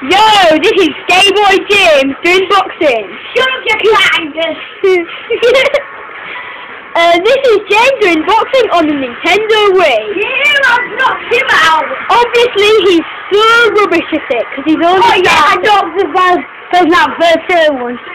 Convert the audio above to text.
Yo, this is Gay Boy James doing boxing. Shut up, you clangers! This is James doing boxing on the Nintendo Wii. You have knocked him out! Obviously, he's so rubbish at it, because he's only... Oh yeah, I knocked the first now, first one.